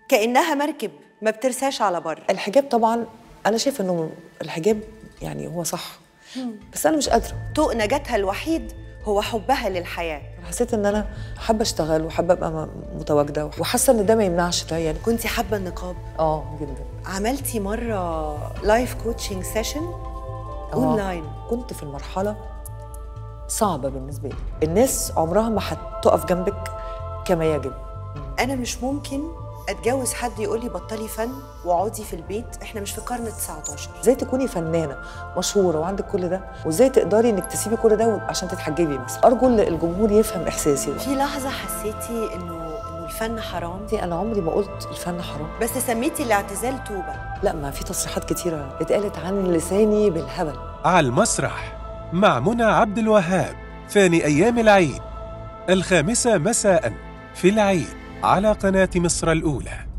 كأنها مركب ما بترساش على بر. الحجاب طبعا انا شايفه انه الحجاب يعني هو صح، بس انا مش قادره. طوق نجاتها الوحيد هو حبها للحياه. حسيت ان انا حابه اشتغل وحابه ابقى متواجده، وحاسه ان ده ما يمنعش ده يعني. كنتي حابه النقاب؟ جدا. عملتي مره لايف كوتشنج سيشن اونلاين؟ كنت في المرحله صعبه بالنسبه لي، الناس عمرها ما هتقف جنبك كما يجب. انا مش ممكن اتجوز حد يقول لي بطلي فن واقعدي في البيت، احنا مش في القرن ال19. ازاي تكوني فنانه مشهوره وعندك كل ده، وازاي تقدري انك تسيبي كل ده عشان تتحجبي مثلا؟ ارجو الجمهور يفهم احساسي ده. في لحظه حسيتي انه الفن حرام؟ انا عمري ما قلت الفن حرام، بس سميتي الاعتزال توبه. لا، ما في تصريحات كتيره اتقالت عن لساني بالهبل. على المسرح مع منى عبد الوهاب، ثاني ايام العيد 5 مساء في العيد على قناة مصر الأولى.